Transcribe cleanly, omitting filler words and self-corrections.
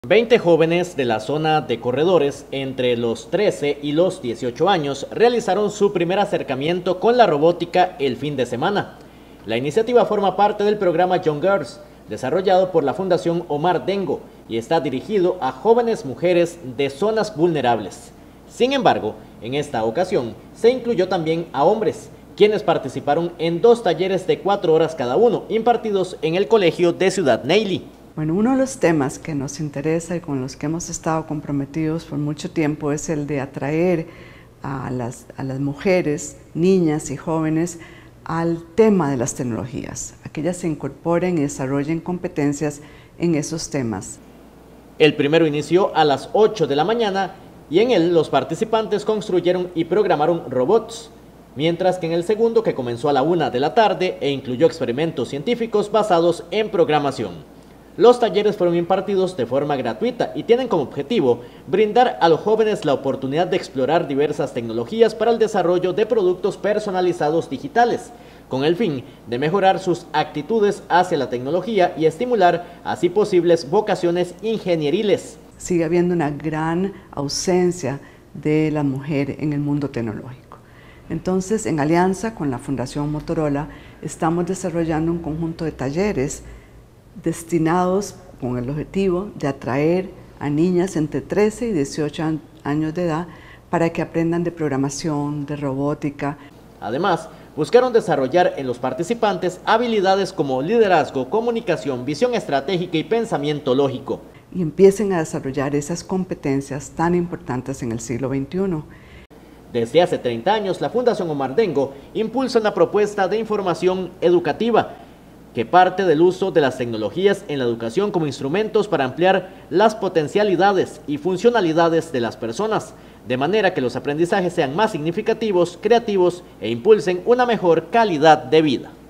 20 jóvenes de la zona de corredores entre los 13 y los 18 años realizaron su primer acercamiento con la robótica el fin de semana. La iniciativa forma parte del programa Young Girls, desarrollado por la Fundación Omar Dengo y está dirigido a jóvenes mujeres de zonas vulnerables. Sin embargo, en esta ocasión se incluyó también a hombres, quienes participaron en 2 talleres de 4 horas cada uno, impartidos en el colegio de Ciudad Neyli. Bueno, uno de los temas que nos interesa y con los que hemos estado comprometidos por mucho tiempo es el de atraer a las mujeres, niñas y jóvenes al tema de las tecnologías, a que ellas se incorporen y desarrollen competencias en esos temas. El primero inició a las 8 de la mañana y en él los participantes construyeron y programaron robots, mientras que en el segundo, que comenzó a la 1 de la tarde e incluyó experimentos científicos basados en programación. Los talleres fueron impartidos de forma gratuita y tienen como objetivo brindar a los jóvenes la oportunidad de explorar diversas tecnologías para el desarrollo de productos personalizados digitales, con el fin de mejorar sus actitudes hacia la tecnología y estimular así posibles vocaciones ingenieriles. Sigue habiendo una gran ausencia de la mujer en el mundo tecnológico. Entonces, en alianza con la Fundación Motorola, estamos desarrollando un conjunto de talleres destinados con el objetivo de atraer a niñas entre 13 y 18 años de edad para que aprendan de programación, de robótica. Además, buscaron desarrollar en los participantes habilidades como liderazgo, comunicación, visión estratégica y pensamiento lógico. Y empiecen a desarrollar esas competencias tan importantes en el siglo XXI. Desde hace 30 años, la Fundación Omar Dengo impulsa una propuesta de información educativa que parte del uso de las tecnologías en la educación como instrumentos para ampliar las potencialidades y funcionalidades de las personas, de manera que los aprendizajes sean más significativos, creativos e impulsen una mejor calidad de vida.